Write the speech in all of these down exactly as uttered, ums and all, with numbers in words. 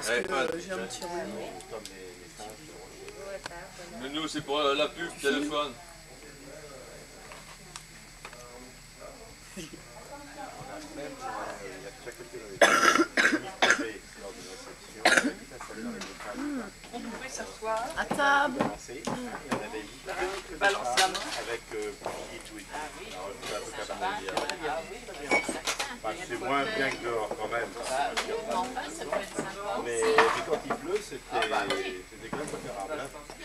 parce que euh, j'ai un petit rhume. Mais nous, c'est pour la pub, téléphone. On pouvait s'asseoir à table. Balancer la main. Avec euh, tout. C'est moins bien que dehors quand même. Mais, mais quand il pleut, c'était quand même préférable.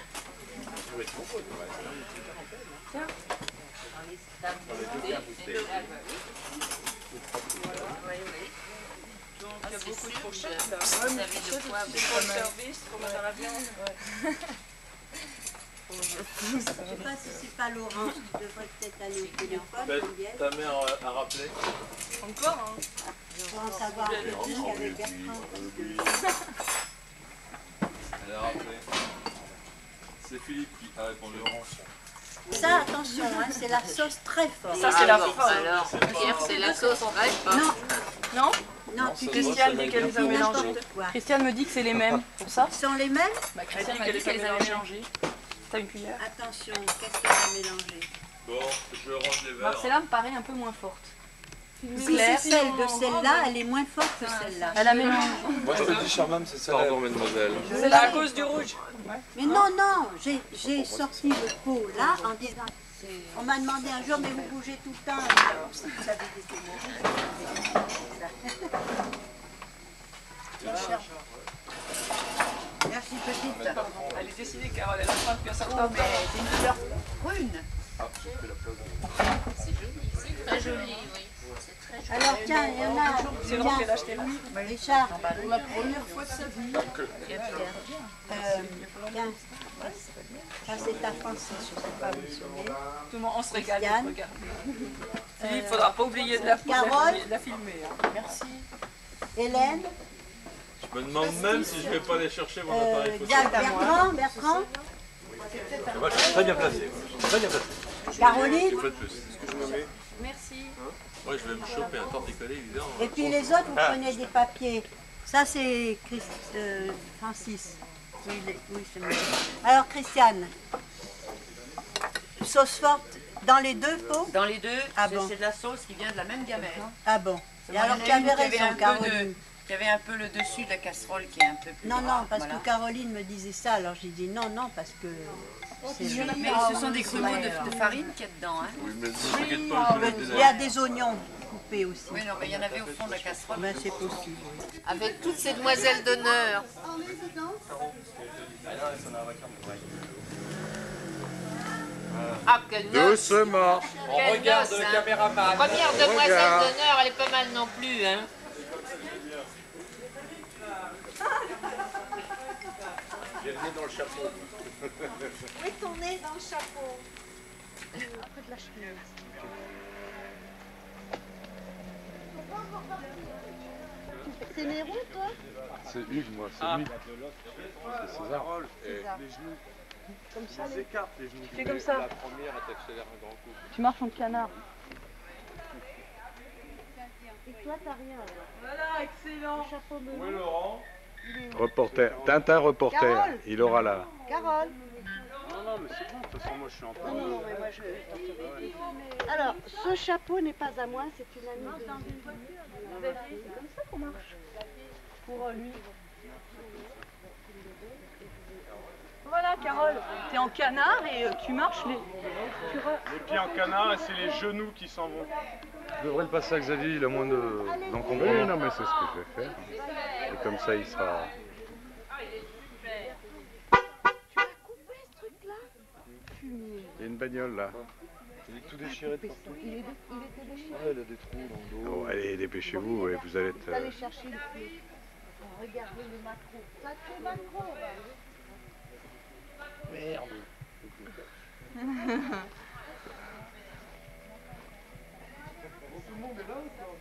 Tiens. Donc il y a beaucoup de fourchettes là. Ouais, mais c'est pour le service, pour mettre à la viande. Je ne sais pas si c'est pas Laurent qui devrait peut-être aller au téléphone. Ben, ta mère a, a rappelé. Encore hein. Pour en savoir un peu plus avec Bertrand. Elle a rappelé. C'est Philippe qui a répondu. Ça, attention, hein, c'est la sauce très forte. Ça, c'est la force. Alors, Pierre, c'est la sauce très forte. Non, Non, non, tu dis Christiane dit qu'elle les a mélangés. n'importe quoi. Christiane me dit que c'est les mêmes. Pour ça Ce sont les mêmes? Bah, Christiane m'a dit qu'elle les avait mélangés. T'as une cuillère? Attention, qu'est-ce qu'elle a mélangé? Bon, je range les verres. Marcella me paraît un peu moins forte. Si c'est celle de celle-là, elle est moins forte que celle-là. Elle a mélangé. Moi je te dis Charmam, c'est ça. Pardon, mademoiselle. C'est à cause du rouge. Mais non, non, j'ai j'ai sorti le pot là en disant... On m'a demandé un jour, mais vous bougez tout le temps. Alors, si vous savez que c'est bon. Merci petite. Elle est décidée, Carole, elle a faim depuis un certain temps. Mais c'est une fleur brune. C'est joli, c'est très joli, oui. C'est très joli. Alors tiens, il y en a. C'est Laurent qui l'a acheté là. Richard. Pour la première fois de sa vie. Euh, tiens. Ça c'est ta française, je ne sais pas vous souvenir. Tout le monde, on se régale. Christiane. Regarde. Philippe, il ne faudra pas oublier de la, Carole. de la filmer. Hein. Merci. Hélène. Je me demande même si je ne vais pas aller chercher mon Euh, appareil photo. Bertrand. Bertrand. Moi je suis très bien placé. Très bien placé. Caroline. Une fois de plus. Merci. Moi, je vais me choper un torticolis, évidemment. Et puis les autres, vous prenez des papiers. Ça c'est Christ, euh, Francis. Oui, il est- oui, c'est mieux. Alors Christiane. Sauce forte dans les deux pots? Dans les deux, Ah c'est bon. c'est de la sauce qui vient de la même gamelle. Ah bon. Et Il y en alors a tu une avais qui avait un raison, peu Caroline. de- qui avait un peu le dessus de la casserole qui est un peu plus Non, non, gras, parce voilà. que Caroline me disait ça, alors j'ai dit non, non, parce que c'est joli. Mais ce sont des grumeaux de, de farine qu'il y a dedans. Hein. Oui, mais ne t'inquiète pas, je vais Il les y a des oignons coupés aussi. Oui, non, mais il y en avait au fond de la casserole. Ben, c'est possible. Avec toutes ces demoiselles d'honneur. Ah, quelle noce! Doucement. Quelle Regarde noce, le hein. caméraman. Première demoiselle Regarde. d'honneur, elle est pas mal non plus, hein. J'ai le nez dans le chapeau. Oui, ton nez dans le chapeau. Après de la chemise. C'est Néron, toi? C'est Hugues, moi, c'est lui. C'est César. César. Les genoux. Comme ça, Ils écartent les genoux. fais comme ça. La première, elle t'accélère un grand coup. Tu marches en canard. Et toi, t'as rien. alors. Voilà, excellent. Chapeau bleu. Oui, Laurent. Reporter. Tintin reporter. Carole. Il aura la. Carole. Non, non, mais c'est bon. De toute façon, moi, je suis en train Non, non, mais moi je. Alors, ce chapeau n'est pas à moi, c'est une amie de. C'est comme ça qu'on marche. Pour euh, lui. Voilà, Carole, t'es en canard et euh, tu marches les. Tu re... Les pieds en canard et c'est les genoux qui s'en vont. Je devrais le passer à Xavier, il a moins de- d'encombrement. Oui, non, mais c'est ce que je vais faire. Et comme ça, il sera. Tu as coupé ce truc-là? Fumier. Il y a une bagnole là. Il est tout déchiré de partout. Il, est dé- il était déchiré. Ouais, il a des trous dans le dos. Oh, allez, dépêchez-vous, ouais, vous allez être. Vous euh, allez chercher le pied. Regardez le macro. Ça fait macro. Merde. Tout le monde est là ou pas?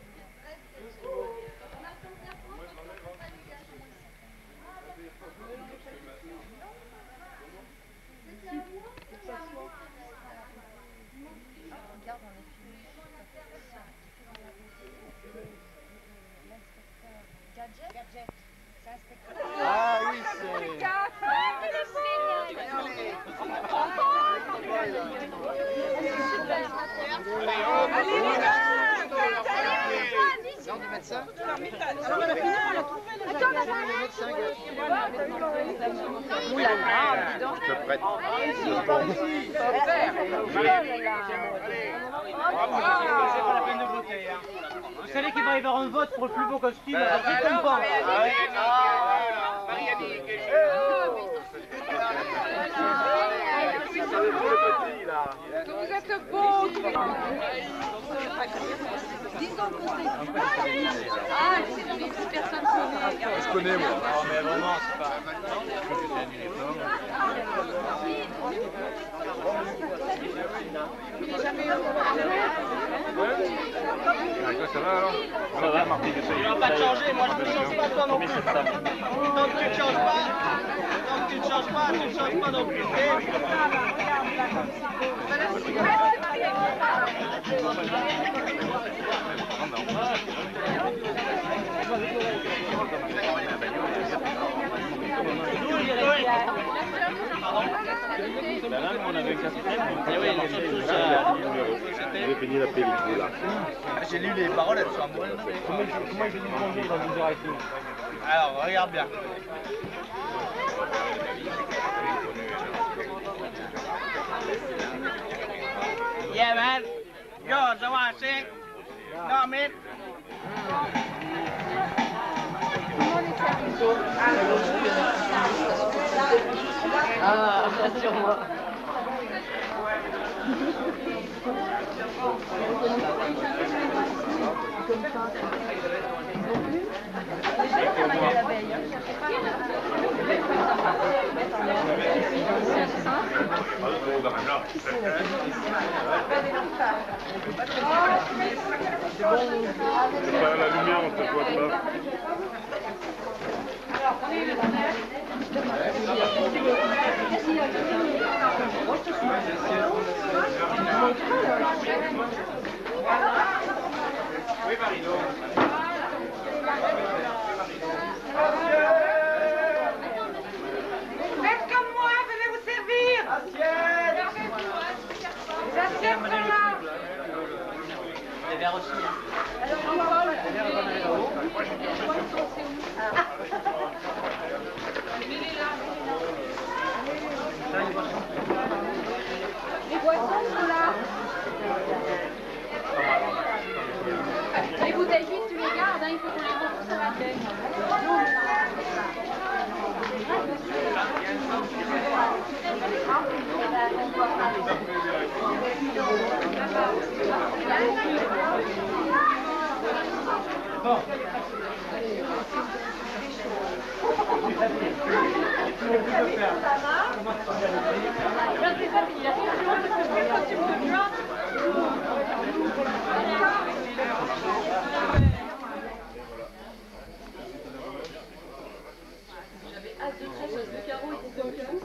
Regarde, on est filmé. Gadget. Gadget. Ah oui, c'est... Allez, les gars! L'heure du médecin. Alors, elle a fini, on l'a trouvé, les Le médecin, je te prête. C'est pas la peine de voter. Vous savez qu'il va y avoir un vote pour le plus beau costume. Alors, c'est comme pas. Vous êtes beaux! Disons que c'est... Ah, c'est personne connaît. Je connais, moi. Non, mais vraiment, c'est pas... Ça va alors? Ça va, Martin. Il va pas te changer, moi je ne change pas toi non plus. Tant que tu ne changes pas, tant que tu ne changes pas, tu ne changes pas non plus. On avait un quatrième. Et oui, les filles, tout ça. J'ai fini la pellicule. J'ai lu les paroles, elles sont amoureuses. Comment il fait du bonjour dans une oreille? Alors, regarde bien. Yeah, man. Yo, so I say, no, man. Ah, sur moi. Pas la lumière, on te voit pas. Oui, Marino. Faites comme moi, venez vous servir! Assiette! Les assiettes sont là! Les verres aussi. Les boissons sont là! Les bouteilles vides, tu les gardes, hein, il faut qu'on les rentre sur la tête. Bon. J'avais hâte de trèche, le carreau était comme ça.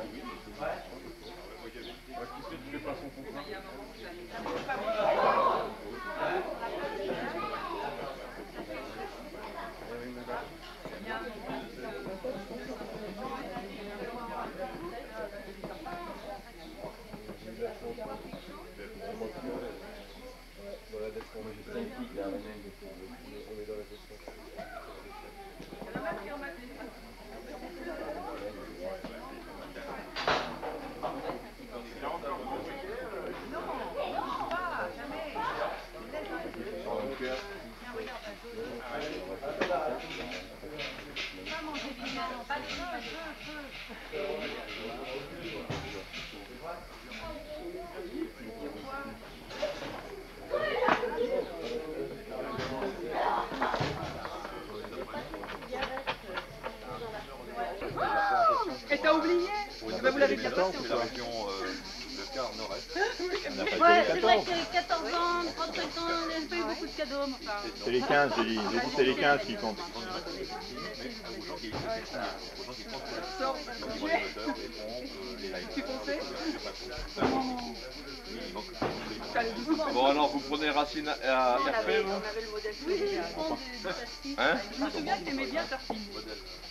Et t'as oublié? Bah, vous l'avez bien passé. C'est la région euh, le quart nord-est. Ouais, c'est vrai que quatorze ans, trente-cinq ans, il n'y a pas eu beaucoup de cadeaux. mais enfin. C'est les quinze, j'ai dit. J'ai dit c'est les quinze qui comptent. Tu pensais? Bon, alors vous prenez racine à R P, vous? On avait le modèle. Oui, Hein? je me souviens que t'aimais bien faire film.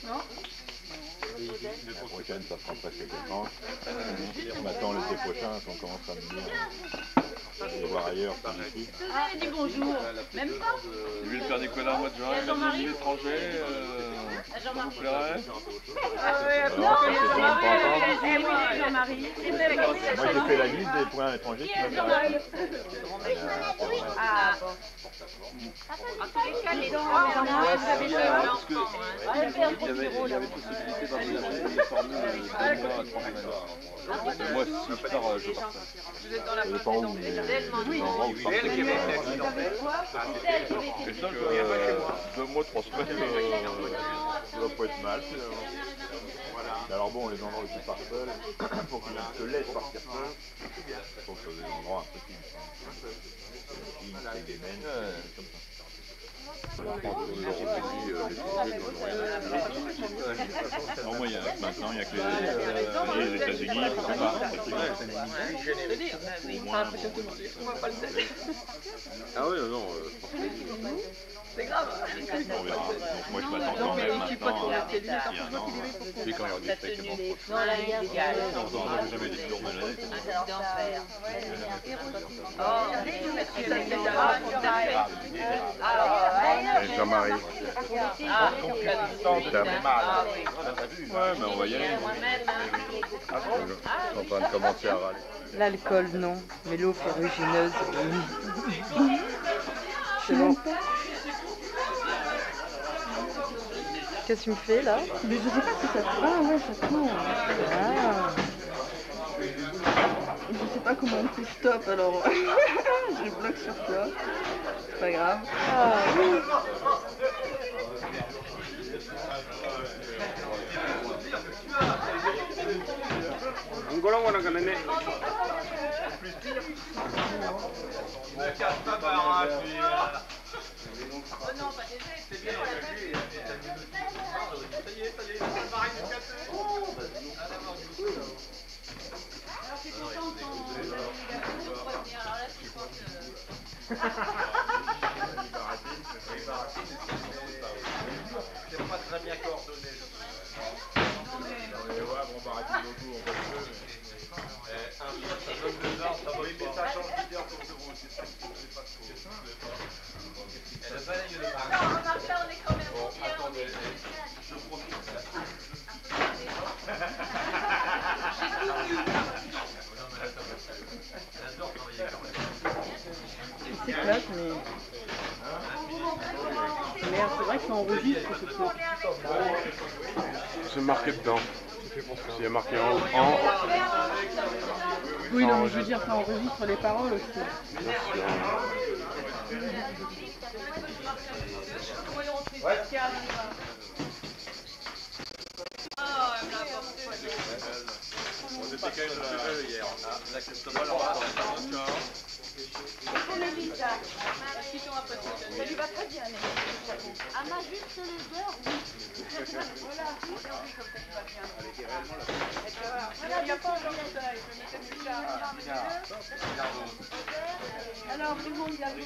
prochaine, ça fera presque quatre ans. On attend l'été prochain qu'on commence à venir le voir ailleurs. Vous avez dit bonjour. Même pas. J'ai vu le père Nicolas au mois de juin, il m'a dit l'étranger, euh, ça vous plairait? Alors, ça, c'est pas important. Et moi, Jean-Marie. Moi, j'ai fait la liste des points étrangers qui m'intéressent. Ah, bon. En tous les cas, les trois, on a vous avez deux enfants. Il y avait, il y avait possibilité d'envisager des formules de deux mois à trois mois. Moi, si je pars, je pars. Vous êtes dans la Ça dépend où, mais tellement en gros, Elle qui avait été accidentelle. Et ça, euh, deux mois, trois semaines, euh, ça doit pas être mal. finalement. Alors bon, les endroits où tu pars seul, pour que tu te laisses partir seul, il faut que ce soit des endroits un peu plus. Des mènes, comme ça. En moyen, maintenant il n'y a que les, les États-Unis, pourquoi pas. Au moins, ah oui, non, C'est grave. on verra. Donc moi je m'attends quand même maintenant à un an. Puis quand il y aura des steaks, bon, Non, la légale. on n'a jamais des tours de l'année. D'enfer. Et Jean-Marie. Ah, Ouais, mais on va y aller. Ils sont en train de commencer à râler. L'alcool, non, mais l'eau ferrugineuse, oui. C'est bon. Qu'est-ce que tu me fais là? Mais je sais pas si ça se... Ah ouais, ça se mange. Ah. Je sais pas comment on dit stop alors. Je bloque sur toi. C'est pas grave. Ah oui. C'est pas très bien coordonné. C'est plate, mais... Merde, c'est vrai que ça enregistre ce truc. C'est marqué dedans. S'il y a marqué en en. Oui, non, mais je veux dire, ça enregistre les paroles aussi. on était quand même hier. La Christophe, alors, C'est le Lisa. Ça lui va très bien. Ah, ma juste le beurre, oui. Voilà. Voilà, il n'y a pas encore ça. Alors, tout le monde vient de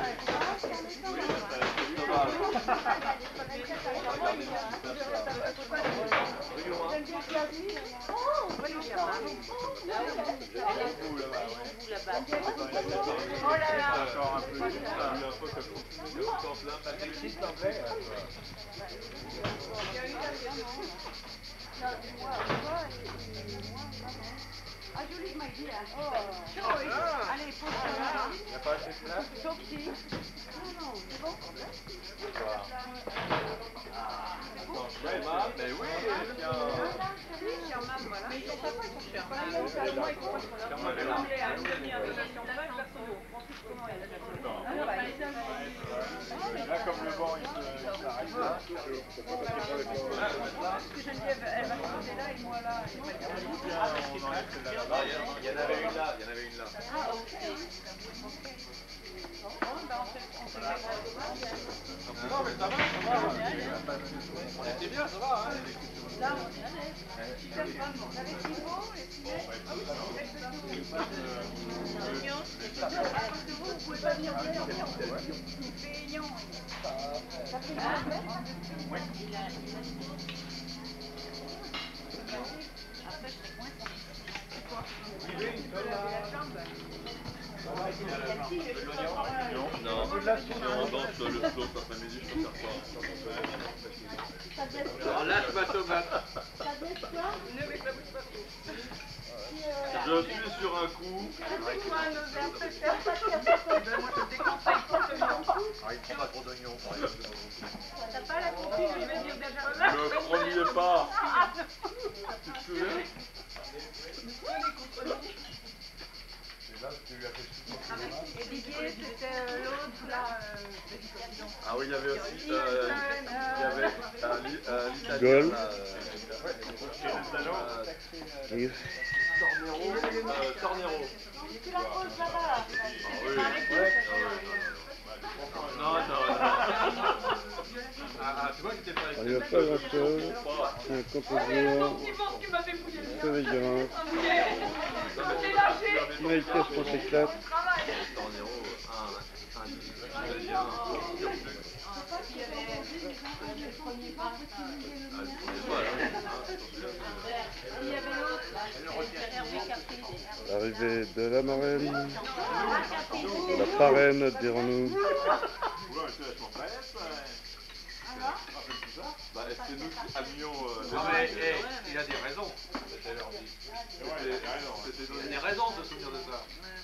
oh là là. encore un peu de Ah, joli, m'a dit. Allez, pose ça. Il n'y a pas assez de place? Sauf si. Non, non, c'est bon. Mais oui, tiens. Mais ils sont sympas, ils sont chers. Moi, ils sont pas trop là. L'anglais a mis un peu d'action de vague, personne ne ensuite comment elle a Là, comme le vent, il se- il s'arrête là. Parce que Geneviève, elle va se poser là et moi là. On enlève celle-là là-bas. Il y en avait une là, il y en avait une là. Ah, ok. Bon, ben on fait on fait Non, mais ça va, ça va. On était bien, ça va. Hein. là, on est à l'aise. Super femme, avec Thibaut et puis... Vous pouvez pas venir en faire. Payant. Ça fait Alors lâche ma tomate. Ne mets pas bouge pas trop. Je suis sur un coup. C'est quoi un ovaire préfère? Ben moi je te déconseille fortement. Arrête pas trop d'oignons. T'as pas la copine, je vais dire déjà. Ne crois pas. Tu te souviens? Et Didier, c'était l'autre là. Ah oui, il y avait aussi euh, il y avait euh, li- euh, l'italien. Gol. là, euh, euh, Et Tornero. euh, Tornero. Tu la poses là-bas. Oui. Non, non, non. Ah, ah, tu vois que t'es pas il n'y a pas grand-chose. C'est un Ton composant petit ventre qui m'a fait fouiller le surveillance. J'ai lâché. Maïkès pour s'éclate. Tornero, un, un italien. Arrivée de la marraine. De la parraine, dirons-nous. Bah, c'est nous qui avions. Euh, Ah mais hey, il a des raisons. C'était leur vie. C'était Il y a des raisons de se souvenir de ça.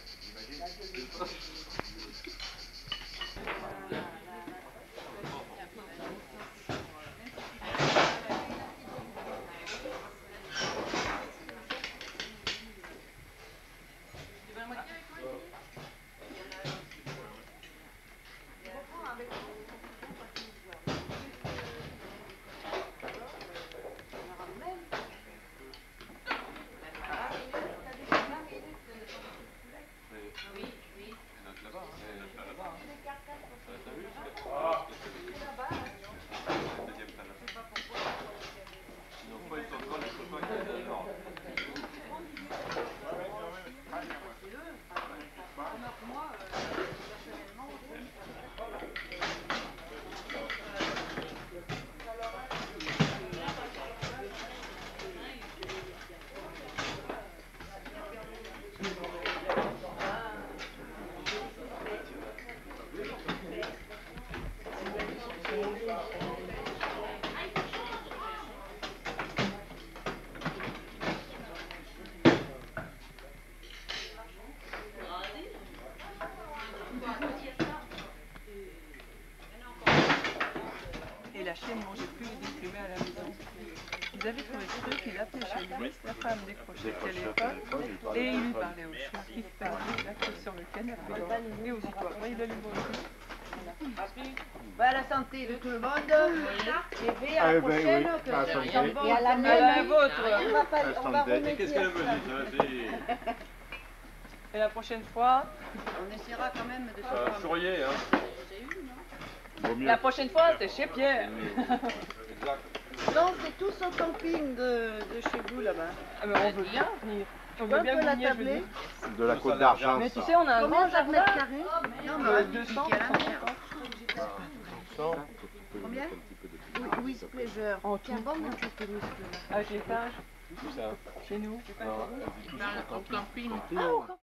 Et la chienne mangeait plus les déprimés à la maison. Ils avaient trouvé ce truc, il appelait chez lui, la femme décrochait le téléphone et il lui parlait au chien qui faisait la queue sur le canapé et aussitôt après il allait manger. Bah, la santé de tout le monde. Et bien à la prochaine. que Ah, ça santé. sent bon. Et à la À la mienne, vôtre. on va pas, on va Attendez. remettre. Qu'est-ce qu'elle me dit ça? Et la prochaine fois, On essaiera quand même de se Euh, prendre. Fourier, hein. Vaut mieux. la prochaine fois c'est chez Pierre. Exact. Non, c'est tous au camping de, de chez vous là-bas. Ah, mais on veut bien venir. On On veut bien peut la venir, je tabler. veux dire. De la côte d'argent. Mais tu sais, on a un Combien grand ça jardin. mètres carrés? Non, mais on va deux piquer cents. à la mer. Combien? Oui, oui, pleasure. En Tiens, tout. bon, mon petit muscle là. Avec l'étage, Tout ça. chez nous. Non, Au camping.